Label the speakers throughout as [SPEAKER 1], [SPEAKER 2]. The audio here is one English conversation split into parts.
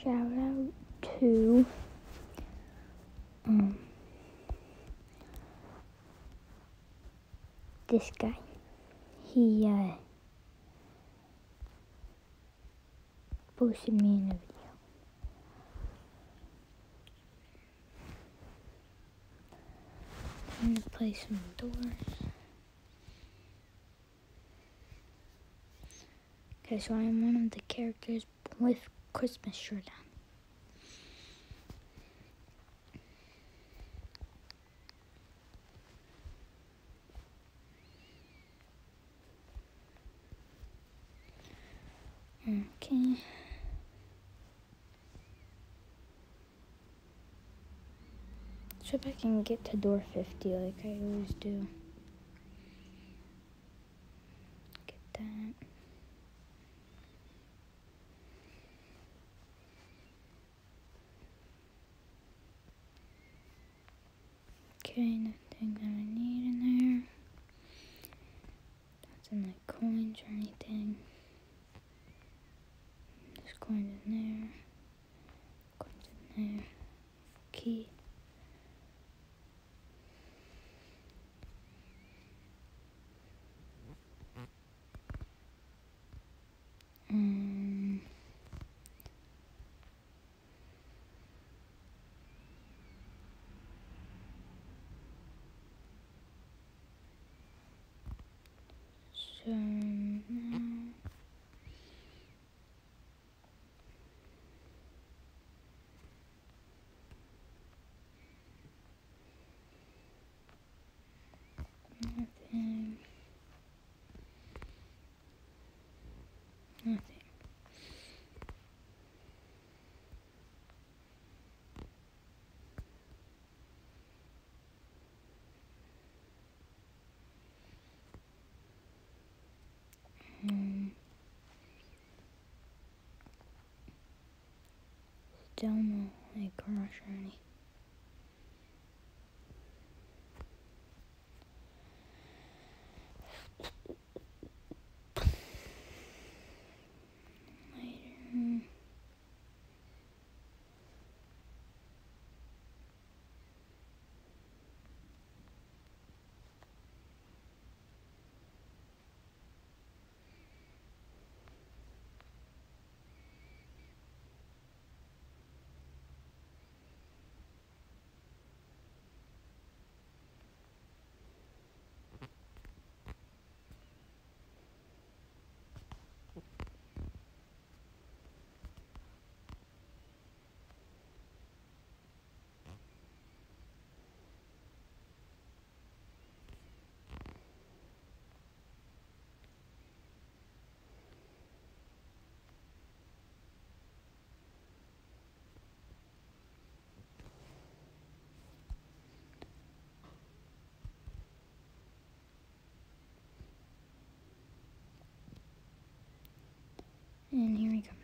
[SPEAKER 1] shout out to this guy. He posted me in a video. I'm gonna play some doors. Okay, so I'm one of the characters with Christmas shirt on. Okay. So if I can get to door 50 like I always do. Get that. Okay, nothing that I need in there. Nothing like coins or anything. There's coins in there. Coins in there. Key. So now nothing. Nothing. Still no like rush or any. Later. And here he comes.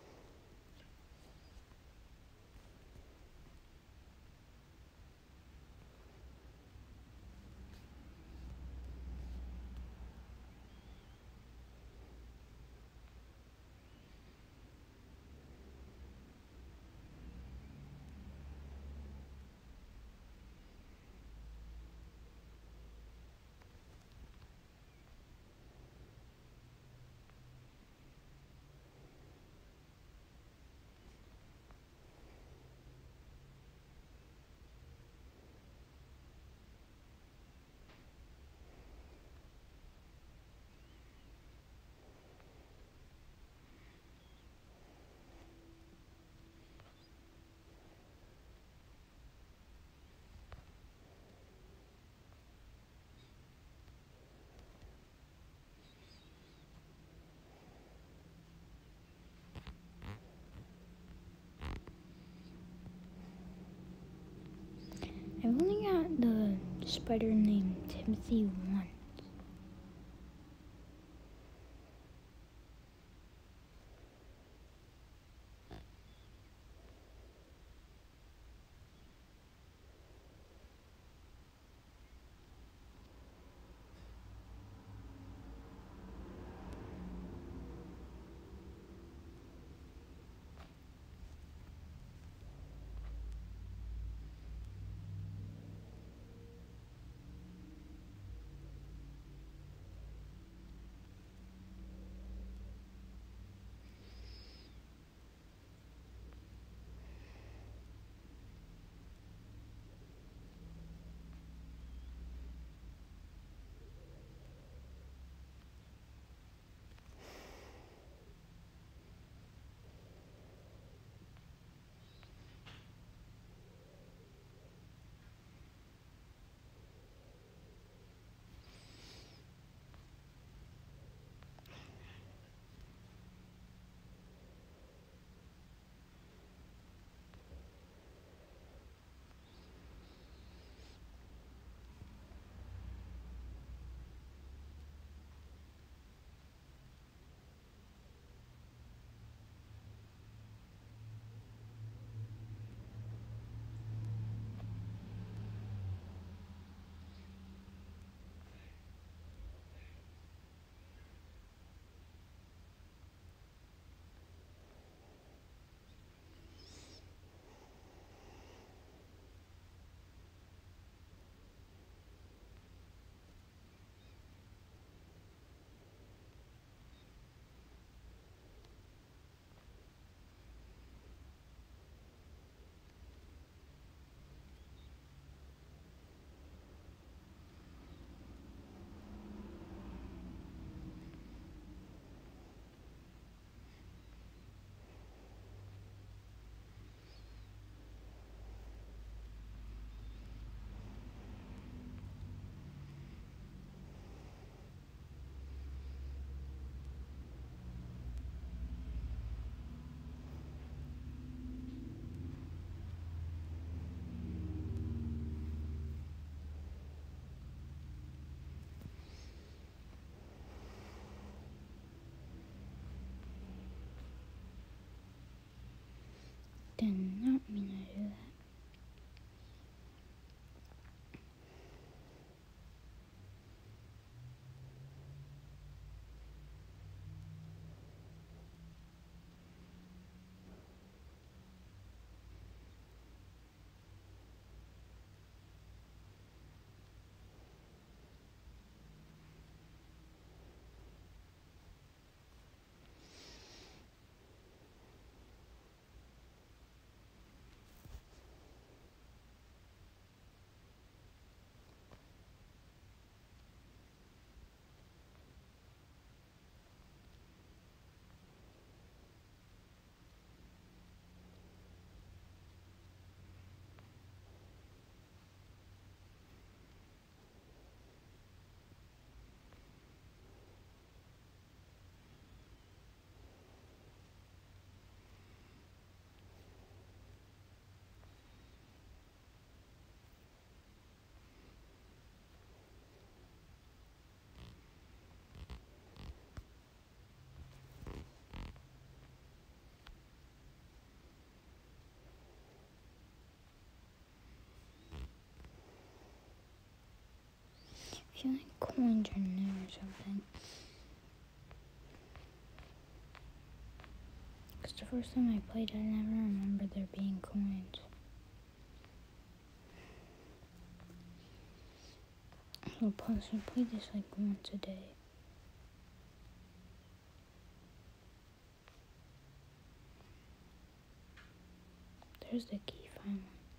[SPEAKER 1] I've only got the spider named Timothy once. did not mean to do that. I feel like coins are in there or something. Because the first time I played, I never remember there being coins. So plus, I play this like once a day. There's the key finally.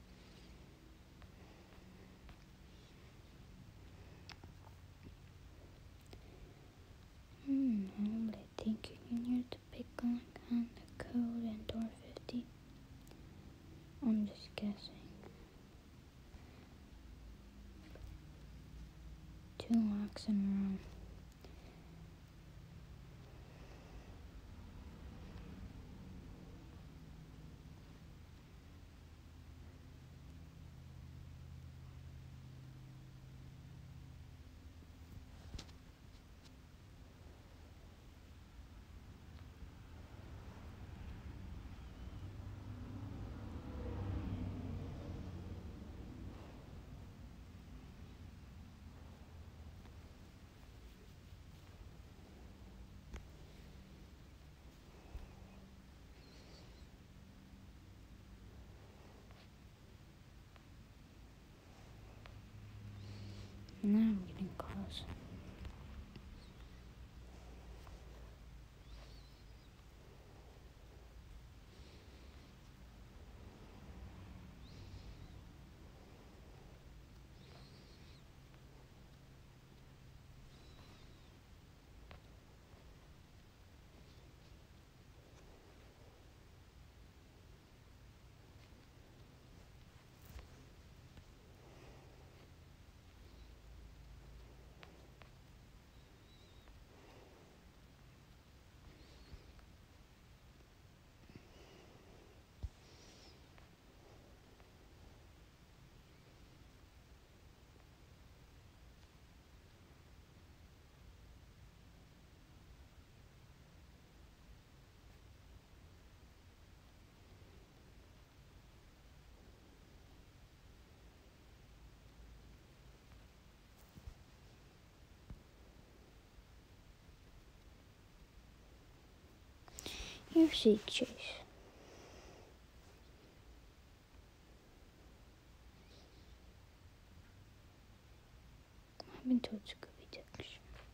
[SPEAKER 1] But I think you can use the pick on the code and door 50. I'm just guessing. 2 locks in a row. Now I'm getting close. Here's Seek Chase. I've been told Scooby Dooks.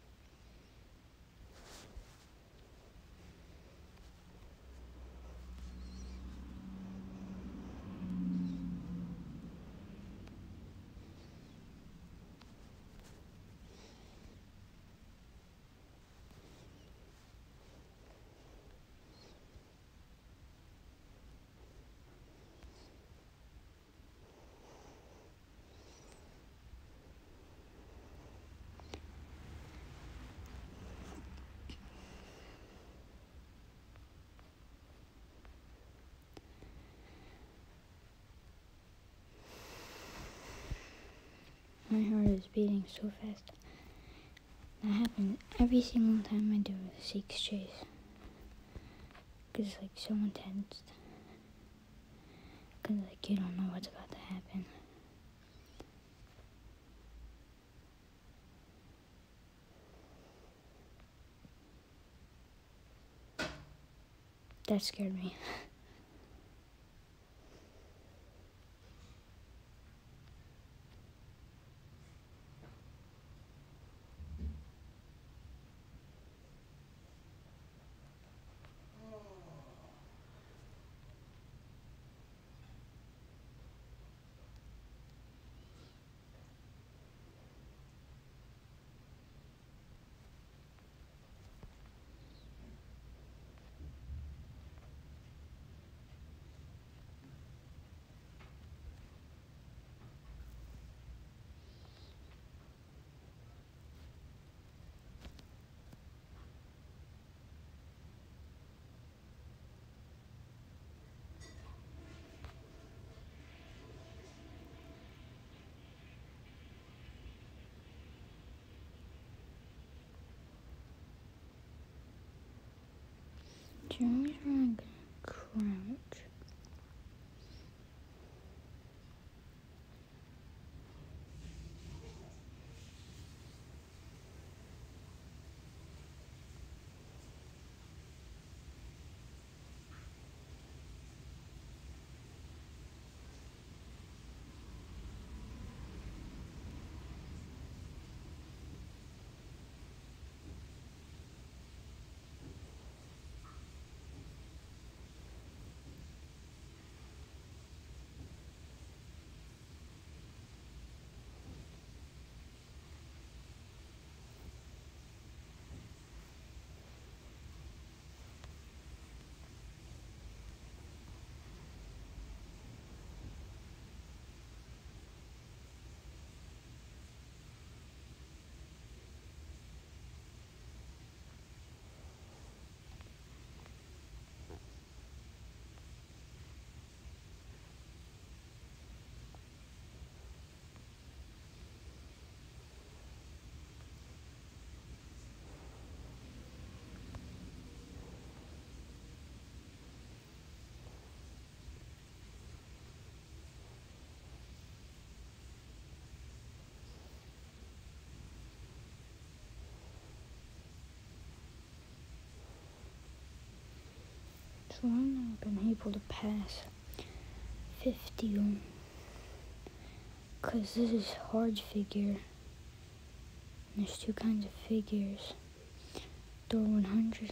[SPEAKER 1] My heart is beating so fast. That happens every single time I do a Seek Chase. Because it's like so intense. because like you don't know what's about to happen. That scared me. Jeremy's really gonna crouch. So I'm not been able to pass 50 because this is hard figure. And there's two kinds of figures. Door 100.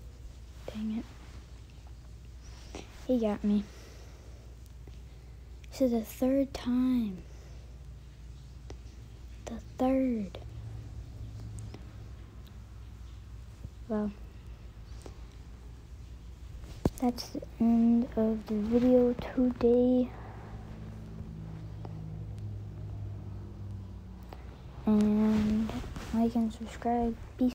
[SPEAKER 1] Dang it. He got me. This is the third time. The third. Well, that's the end of the video today. And like and subscribe. Peace.